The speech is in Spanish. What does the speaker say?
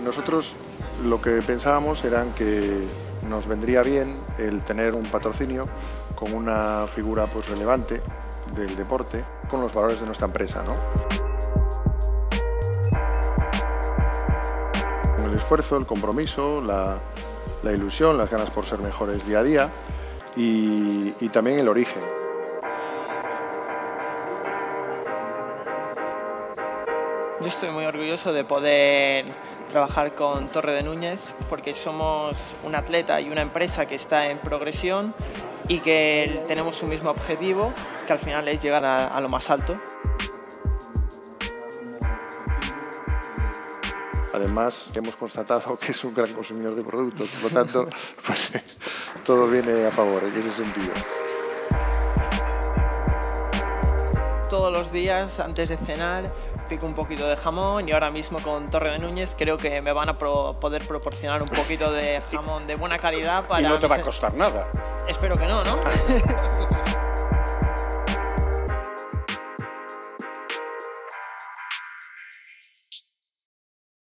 Nosotros lo que pensábamos era que nos vendría bien el tener un patrocinio con una figura pues relevante del deporte, con los valores de nuestra empresa, ¿no? Con el esfuerzo, el compromiso, la ilusión, las ganas por ser mejores día a día y también el origen. Yo estoy muy orgulloso de poder trabajar con Torre de Núñez porque somos un atleta y una empresa que está en progresión y que tenemos un mismo objetivo, que al final es llegar a lo más alto. Además, hemos constatado que es un gran consumidor de productos, por lo tanto, pues, todo viene a favor en ese sentido. Todos los días, antes de cenar, pico un poquito de jamón y ahora mismo con Torre de Núñez creo que me van a poder proporcionar un poquito de jamón de buena calidad para... Y no te va a costar nada. Espero que no, ¿no?